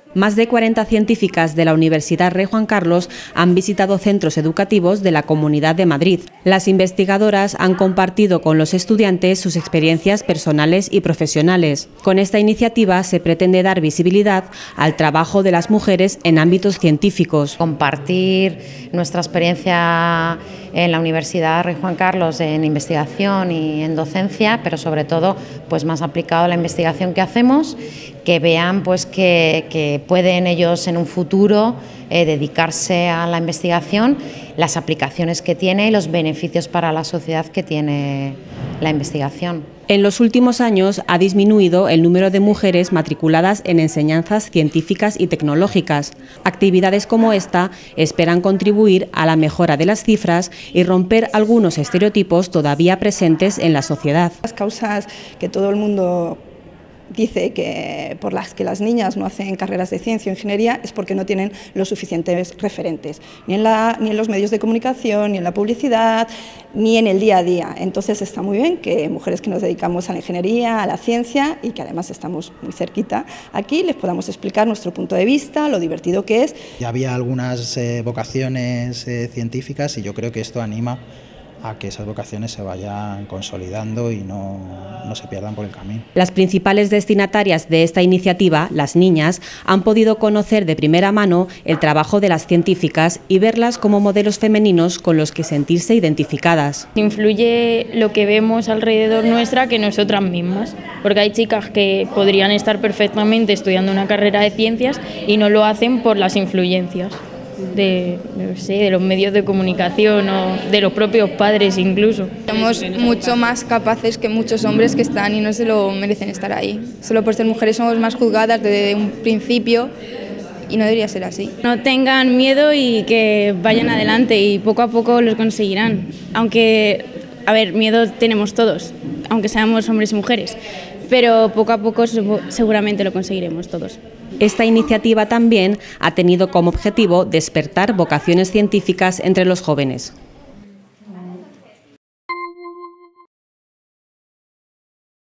Más de 40 científicas de la Universidad Rey Juan Carlos han visitado centros educativos de la Comunidad de Madrid. Las investigadoras han compartido con los estudiantes sus experiencias personales y profesionales. Con esta iniciativa se pretende dar visibilidad al trabajo de las mujeres en ámbitos científicos. Compartir nuestra experiencia en la Universidad Rey Juan Carlos en investigación y en docencia, pero sobre todo pues más aplicado a la investigación que hacemos, que vean pues que pueden ellos en un futuro dedicarse a la investigación, las aplicaciones que tiene y los beneficios para la sociedad que tiene la investigación. En los últimos años ha disminuido el número de mujeres matriculadas en enseñanzas científicas y tecnológicas. Actividades como esta esperan contribuir a la mejora de las cifras y romper algunos estereotipos todavía presentes en la sociedad. Las causas que todo el mundo dice que por las que las niñas no hacen carreras de ciencia o ingeniería es porque no tienen los suficientes referentes, ni en los medios de comunicación, ni en la publicidad, ni en el día a día. Entonces está muy bien que mujeres que nos dedicamos a la ingeniería, a la ciencia y que además estamos muy cerquita aquí, les podamos explicar nuestro punto de vista, lo divertido que es. Ya había algunas vocaciones científicas y yo creo que esto anima a que esas vocaciones se vayan consolidando y no se pierdan por el camino. Las principales destinatarias de esta iniciativa, las niñas, han podido conocer de primera mano el trabajo de las científicas y verlas como modelos femeninos con los que sentirse identificadas. Influye lo que vemos alrededor nuestra que nosotras mismas, porque hay chicas que podrían estar perfectamente estudiando una carrera de ciencias y no lo hacen por las influencias de los medios de comunicación o de los propios padres incluso. Somos mucho más capaces que muchos hombres que están y no se lo merecen estar ahí. Solo por ser mujeres somos más juzgadas desde un principio y no debería ser así. No tengan miedo y que vayan adelante y poco a poco lo conseguirán. Aunque, a ver, miedo tenemos todos, aunque seamos hombres y mujeres, pero poco a poco seguramente lo conseguiremos todos. Esta iniciativa también ha tenido como objetivo despertar vocaciones científicas entre los jóvenes.